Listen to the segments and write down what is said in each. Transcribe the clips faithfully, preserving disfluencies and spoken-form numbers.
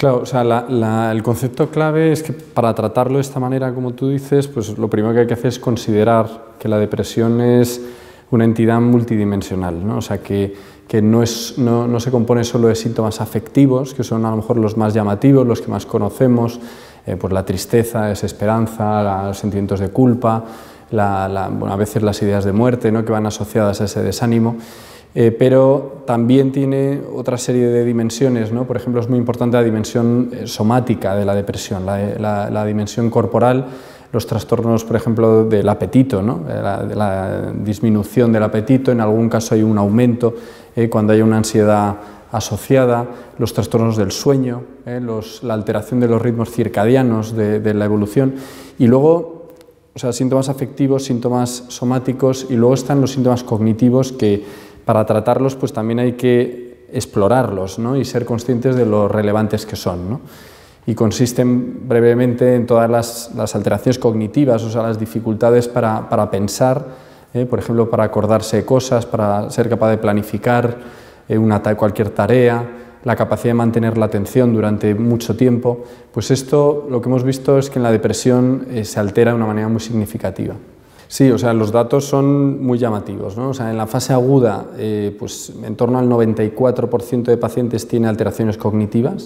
Claro, o sea, la, la, el concepto clave es que para tratarlo de esta manera, como tú dices, pues lo primero que hay que hacer es considerar que la depresión es una entidad multidimensional, ¿no? O sea, que, que no, es, no, no se compone solo de síntomas afectivos, que son a lo mejor los más llamativos, los que más conocemos, eh, pues la tristeza, desesperanza, los sentimientos de culpa, la, la, bueno, a veces las ideas de muerte, ¿no? Que van asociadas a ese desánimo. Eh, pero también tiene otra serie de dimensiones, ¿no? Por ejemplo, es muy importante la dimensión somática de la depresión, la, la, la dimensión corporal, los trastornos, por ejemplo, del apetito, ¿no? la, la disminución del apetito, en algún caso hay un aumento eh, cuando hay una ansiedad asociada, los trastornos del sueño, eh, los, la alteración de los ritmos circadianos de, de la evolución, y luego, o sea, síntomas afectivos, síntomas somáticos, y luego están los síntomas cognitivos que para tratarlos pues también hay que explorarlos, ¿no? Y ser conscientes de lo relevantes que son, ¿no? Y consisten brevemente en todas las, las alteraciones cognitivas, o sea, las dificultades para, para pensar, ¿eh? Por ejemplo, para acordarse de cosas, para ser capaz de planificar eh, una, cualquier tarea, la capacidad de mantener la atención durante mucho tiempo. Pues esto lo que hemos visto es que en la depresión eh, se altera de una manera muy significativa. Sí, o sea, los datos son muy llamativos, ¿no? O sea, en la fase aguda, eh, pues en torno al noventa y cuatro por ciento de pacientes tiene alteraciones cognitivas,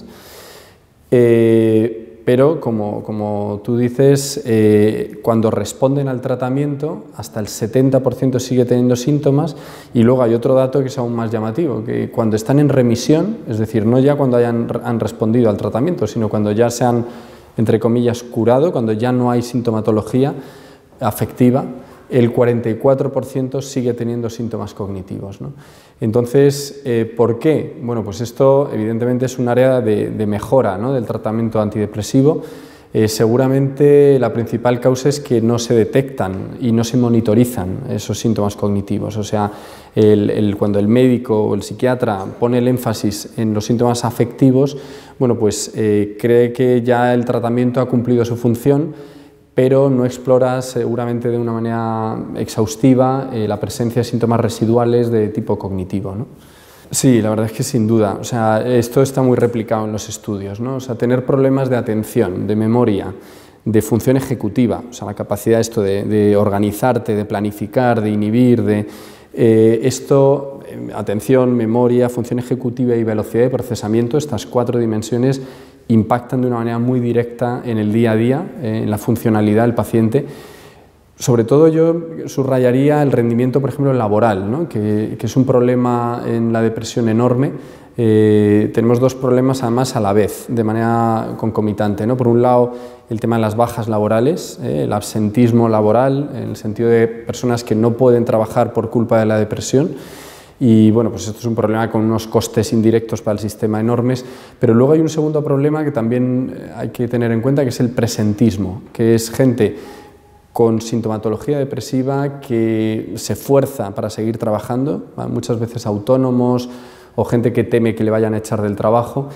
eh, pero como, como tú dices, eh, cuando responden al tratamiento, hasta el setenta por ciento sigue teniendo síntomas, y luego hay otro dato que es aún más llamativo, que cuando están en remisión, es decir, no ya cuando hayan han respondido al tratamiento, sino cuando ya se han, entre comillas, curado, cuando ya no hay sintomatología afectiva, el cuarenta y cuatro por ciento sigue teniendo síntomas cognitivos, ¿no? Entonces, eh, ¿por qué? Bueno, pues esto evidentemente es un área de, de mejora, ¿no? Del tratamiento antidepresivo. Eh, seguramente la principal causa es que no se detectan y no se monitorizan esos síntomas cognitivos. O sea, el, el, cuando el médico o el psiquiatra pone el énfasis en los síntomas afectivos, bueno, pues eh, cree que ya el tratamiento ha cumplido su función, pero no explora seguramente de una manera exhaustiva eh, la presencia de síntomas residuales de tipo cognitivo, ¿no? Sí, la verdad es que sin duda, o sea, esto está muy replicado en los estudios, ¿no? O sea, tener problemas de atención, de memoria, de función ejecutiva, o sea, la capacidad esto de, de organizarte, de planificar, de inhibir, de eh, esto, eh, atención, memoria, función ejecutiva y velocidad de procesamiento, estas cuatro dimensiones impactan de una manera muy directa en el día a día, eh, en la funcionalidad del paciente. Sobre todo yo subrayaría el rendimiento, por ejemplo, laboral, ¿no? que, que es un problema en la depresión enorme. Eh, tenemos dos problemas además a la vez, de manera concomitante, ¿no? Por un lado, el tema de las bajas laborales, eh, el absentismo laboral, en el sentido de personas que no pueden trabajar por culpa de la depresión. Y bueno, pues esto es un problema con unos costes indirectos para el sistema enormes, pero luego hay un segundo problema que también hay que tener en cuenta, que es el presentismo, que es gente con sintomatología depresiva que se fuerza para seguir trabajando, muchas veces autónomos o gente que teme que le vayan a echar del trabajo,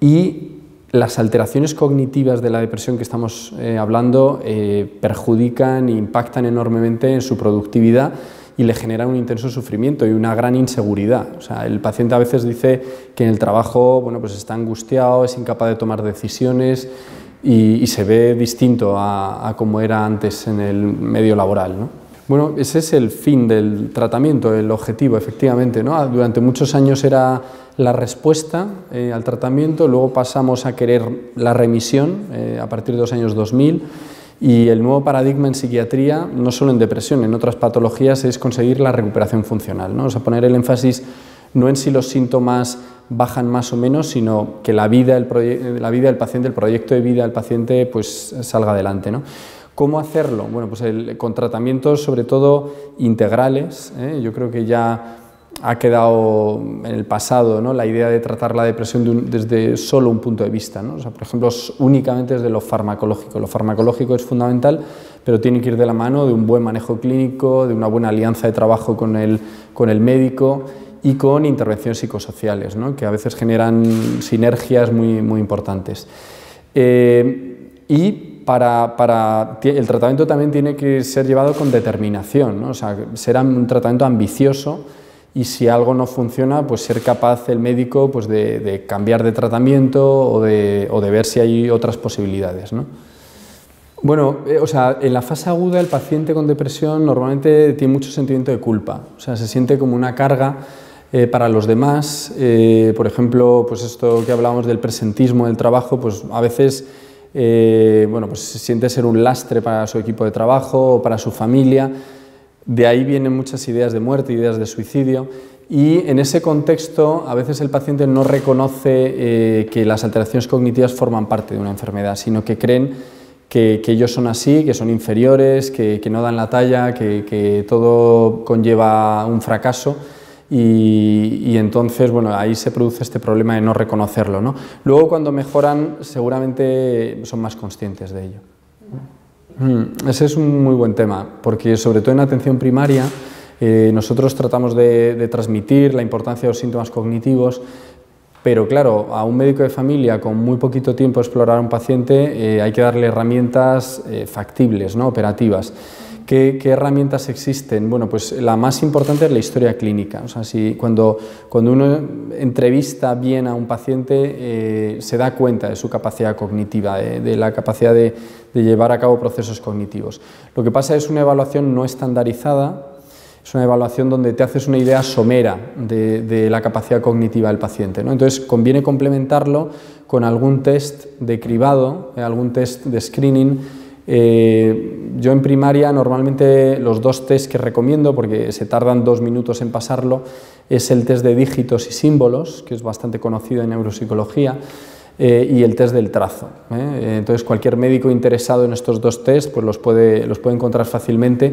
y las alteraciones cognitivas de la depresión que estamos eh, hablando eh, perjudican e impactan enormemente en su productividad y le genera un intenso sufrimiento y una gran inseguridad. O sea, el paciente a veces dice que en el trabajo, bueno, pues está angustiado, es incapaz de tomar decisiones y, y se ve distinto a, a como era antes en el medio laboral, ¿no? Bueno, ese es el fin del tratamiento, el objetivo, efectivamente, ¿no? Durante muchos años era la respuesta eh, al tratamiento, luego pasamos a querer la remisión eh, a partir de los años dos mil. Y el nuevo paradigma en psiquiatría, no solo en depresión, en otras patologías, es conseguir la recuperación funcional, ¿no? O sea, poner el énfasis no en si los síntomas bajan más o menos, sino que la vida, el la vida del paciente, el proyecto de vida del paciente, pues salga adelante, ¿no? ¿Cómo hacerlo? Bueno, pues el, con tratamientos sobre todo integrales, ¿eh? Yo creo que ya ha quedado en el pasado, ¿no? La idea de tratar la depresión de un, desde solo un punto de vista, ¿no? O sea, por ejemplo, únicamente desde lo farmacológico. Lo farmacológico es fundamental, pero tiene que ir de la mano de un buen manejo clínico, de una buena alianza de trabajo con el, con el médico y con intervenciones psicosociales, ¿no? Que a veces generan sinergias muy, muy importantes. Eh, y Para, para, el tratamiento también tiene que ser llevado con determinación, ¿no? O sea, será un tratamiento ambicioso y si algo no funciona, pues ser capaz el médico pues de, de cambiar de tratamiento o de, o de ver si hay otras posibilidades, ¿no? Bueno, eh, o sea, en la fase aguda el paciente con depresión normalmente tiene mucho sentimiento de culpa, o sea, se siente como una carga eh, para los demás, eh, por ejemplo, pues esto que hablábamos del presentismo del trabajo, pues a veces eh, bueno, pues se siente ser un lastre para su equipo de trabajo o para su familia, de ahí vienen muchas ideas de muerte, ideas de suicidio, y en ese contexto a veces el paciente no reconoce eh, que las alteraciones cognitivas forman parte de una enfermedad, sino que creen Que, que ellos son así, que son inferiores, que, que no dan la talla, que, que todo conlleva un fracaso y, y entonces bueno, ahí se produce este problema de no reconocerlo, ¿no? Luego cuando mejoran seguramente son más conscientes de ello. Mm, ese es un muy buen tema, porque sobre todo en atención primaria eh, nosotros tratamos de, de transmitir la importancia de los síntomas cognitivos. Pero claro, a un médico de familia con muy poquito tiempo de explorar a un paciente eh, hay que darle herramientas eh, factibles, ¿no? Operativas. ¿Qué, ¿Qué herramientas existen? Bueno, pues la más importante es la historia clínica. O sea, si cuando, cuando uno entrevista bien a un paciente eh, se da cuenta de su capacidad cognitiva, de, de la capacidad de, de llevar a cabo procesos cognitivos. Lo que pasa es una evaluación no estandarizada. Es una evaluación donde te haces una idea somera de, de la capacidad cognitiva del paciente, ¿no? Entonces conviene complementarlo con algún test de cribado, eh, algún test de screening. Eh, yo en primaria normalmente los dos test que recomiendo, porque se tardan dos minutos en pasarlo, es el test de dígitos y símbolos, que es bastante conocido en neuropsicología, eh, y el test del trazo, ¿eh? Entonces cualquier médico interesado en estos dos test pues los puede, los puede encontrar fácilmente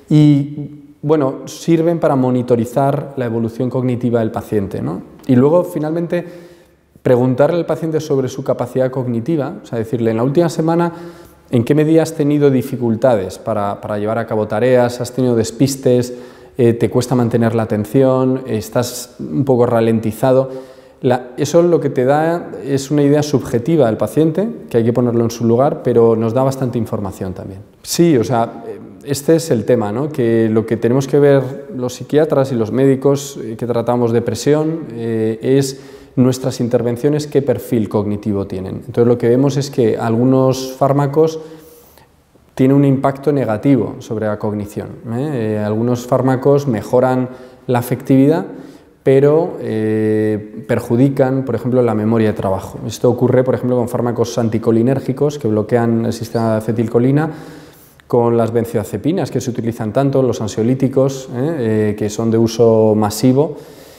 y bueno, sirven para monitorizar la evolución cognitiva del paciente, ¿no? Y luego, finalmente, preguntarle al paciente sobre su capacidad cognitiva, o sea, decirle, en la última semana, ¿en qué medida has tenido dificultades para, para llevar a cabo tareas? ¿Has tenido despistes? Eh, ¿Te cuesta mantener la atención? ¿Estás un poco ralentizado? La, eso lo que te da es una idea subjetiva del paciente, que hay que ponerlo en su lugar, pero nos da bastante información también. Sí, o sea, este es el tema, ¿no? Que lo que tenemos que ver los psiquiatras y los médicos que tratamos depresión eh, es nuestras intervenciones, qué perfil cognitivo tienen. Entonces lo que vemos es que algunos fármacos tienen un impacto negativo sobre la cognición, ¿eh? Eh, algunos fármacos mejoran la afectividad, pero eh, perjudican, por ejemplo, la memoria de trabajo. Esto ocurre, por ejemplo, con fármacos anticolinérgicos que bloquean el sistema de acetilcolina, con las benzodiazepinas que se utilizan tanto, los ansiolíticos, ¿eh? Eh, que son de uso masivo,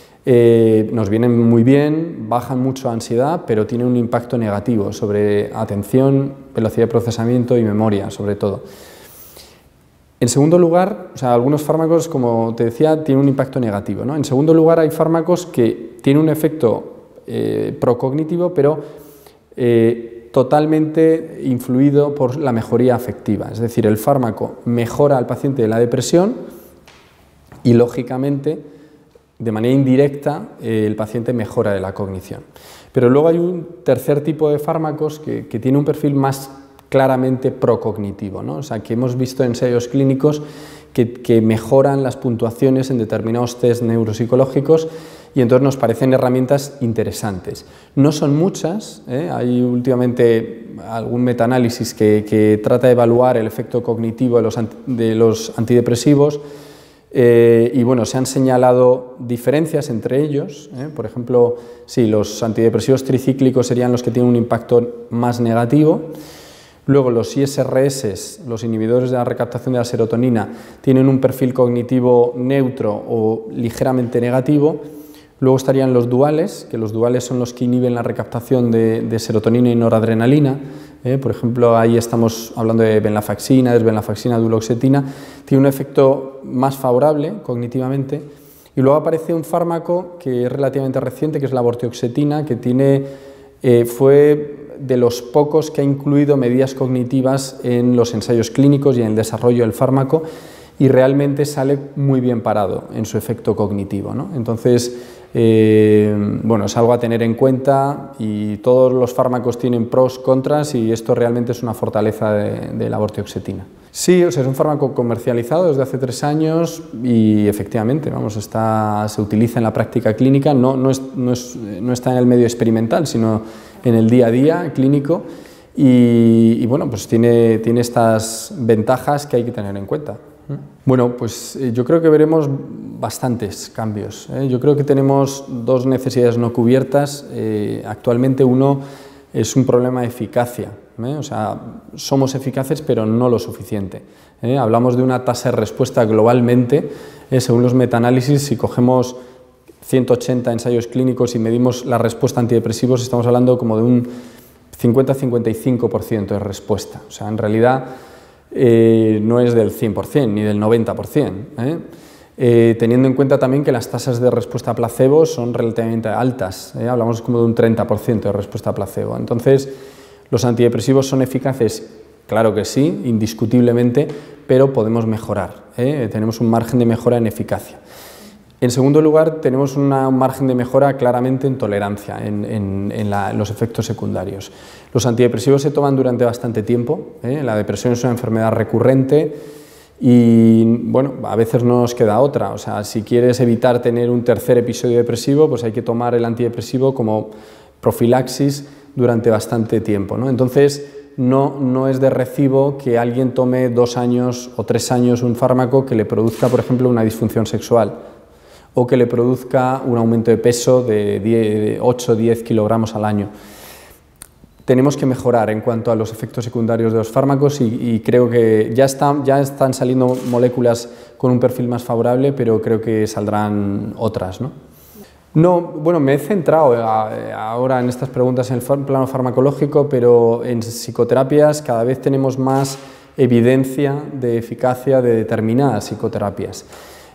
eh, nos vienen muy bien, bajan mucho la ansiedad, pero tienen un impacto negativo sobre atención, velocidad de procesamiento y memoria, sobre todo. En segundo lugar, o sea, algunos fármacos, como te decía, tienen un impacto negativo, ¿no? En segundo lugar, hay fármacos que tienen un efecto eh, procognitivo, pero eh, totalmente influido por la mejoría afectiva. Es decir, el fármaco mejora al paciente de la depresión y, lógicamente, de manera indirecta, eh, el paciente mejora de la cognición. Pero luego hay un tercer tipo de fármacos que, que tiene un perfil más claramente procognitivo, ¿no? O sea, que hemos visto ensayos clínicos que, que mejoran las puntuaciones en determinados test neuropsicológicos y entonces nos parecen herramientas interesantes. No son muchas, ¿eh? Hay últimamente algún metaanálisis que, que trata de evaluar el efecto cognitivo de los, de los antidepresivos eh, y bueno, se han señalado diferencias entre ellos, ¿eh? Por ejemplo, sí, los antidepresivos tricíclicos serían los que tienen un impacto más negativo. Luego los I S R S, los inhibidores de la recaptación de la serotonina, tienen un perfil cognitivo neutro o ligeramente negativo. Luego estarían los duales, que los duales son los que inhiben la recaptación de, de serotonina y noradrenalina. ¿eh? Por ejemplo, ahí estamos hablando de venlafaxina, desvenlafaxina, duloxetina. Tiene un efecto más favorable cognitivamente. Y luego aparece un fármaco que es relativamente reciente, que es la vortioxetina, que tiene, eh, fue de los pocos que ha incluido medidas cognitivas en los ensayos clínicos y en el desarrollo del fármaco y realmente sale muy bien parado en su efecto cognitivo, ¿no? Entonces, eh, bueno, es algo a tener en cuenta y todos los fármacos tienen pros, contras y esto realmente es una fortaleza de, de la vortioxetina. Sí, o sea, es un fármaco comercializado desde hace tres años y efectivamente, vamos, está, se utiliza en la práctica clínica, no, no, es, no, es, no está en el medio experimental, sino en el día a día clínico y, y bueno, pues tiene, tiene estas ventajas que hay que tener en cuenta. Bueno, pues eh, yo creo que veremos bastantes cambios, ¿eh? Yo creo que tenemos dos necesidades no cubiertas. Eh, actualmente uno es un problema de eficacia, ¿eh? O sea, somos eficaces pero no lo suficiente, ¿eh? Hablamos de una tasa de respuesta globalmente, ¿eh? Según los metaanálisis, si cogemos ciento ochenta ensayos clínicos y medimos la respuesta a antidepresivos, estamos hablando como de un cincuenta a cincuenta y cinco por ciento de respuesta. O sea, en realidad eh, no es del cien por cien ni del noventa por cien, ¿eh? Eh, teniendo en cuenta también que las tasas de respuesta a placebo son relativamente altas, ¿eh? Hablamos como de un treinta por ciento de respuesta a placebo. Entonces, ¿los antidepresivos son eficaces? Claro que sí, indiscutiblemente, pero podemos mejorar, ¿eh? Tenemos un margen de mejora en eficacia. En segundo lugar, tenemos una, un margen de mejora claramente en tolerancia, en, en, en, la, en los efectos secundarios. Los antidepresivos se toman durante bastante tiempo, ¿eh? La depresión es una enfermedad recurrente y, bueno, a veces no nos queda otra. O sea, si quieres evitar tener un tercer episodio depresivo, pues hay que tomar el antidepresivo como profilaxis durante bastante tiempo, ¿no? Entonces, no, no es de recibo que alguien tome dos años o tres años un fármaco que le produzca, por ejemplo, una disfunción sexual o que le produzca un aumento de peso de ocho o diez kilogramos al año. Tenemos que mejorar en cuanto a los efectos secundarios de los fármacos y, y creo que ya, está, ya están saliendo moléculas con un perfil más favorable, pero creo que saldrán otras, ¿no? No, bueno, me he centrado ahora en estas preguntas en el plano farmacológico, pero en psicoterapias cada vez tenemos más evidencia de eficacia de determinadas psicoterapias.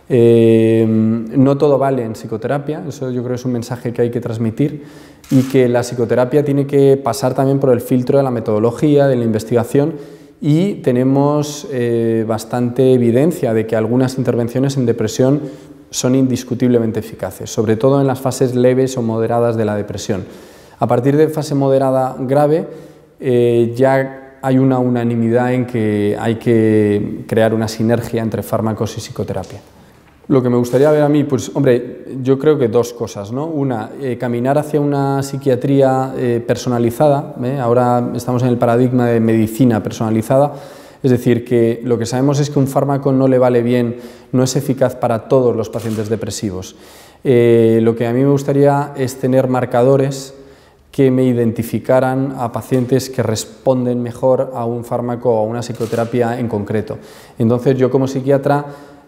Eh, no todo vale en psicoterapia, eso yo creo que es un mensaje que hay que transmitir y que la psicoterapia tiene que pasar también por el filtro de la metodología, de la investigación y tenemos eh, bastante evidencia de que algunas intervenciones en depresión son indiscutiblemente eficaces, sobre todo en las fases leves o moderadas de la depresión. A partir de fase moderada grave eh, ya hay una unanimidad en que hay que crear una sinergia entre fármacos y psicoterapia. Lo que me gustaría ver a mí, pues hombre, yo creo que dos cosas, ¿no? Una, eh, caminar hacia una psiquiatría eh, personalizada, ¿eh? Ahora estamos en el paradigma de medicina personalizada, es decir, que lo que sabemos es que un fármaco no le vale bien, no es eficaz para todos los pacientes depresivos. Eh, lo que a mí me gustaría es tener marcadores que me identificaran a pacientes que responden mejor a un fármaco o a una psicoterapia en concreto. Entonces yo como psiquiatra,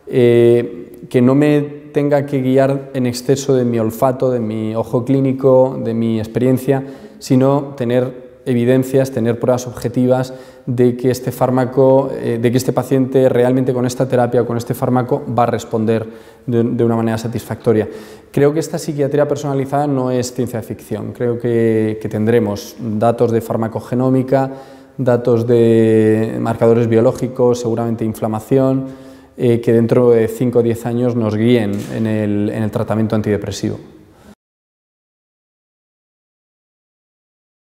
eh, que no me tenga que guiar en exceso de mi olfato, de mi ojo clínico, de mi experiencia, sino tener evidencias, tener pruebas objetivas de que este fármaco, eh, de que este paciente realmente con esta terapia o con este fármaco va a responder de, de una manera satisfactoria. Creo que esta psiquiatría personalizada no es ciencia ficción, creo que, que tendremos datos de farmacogenómica, datos de marcadores biológicos, seguramente inflamación, eh, que dentro de cinco o diez años nos guíen en el, en el tratamiento antidepresivo.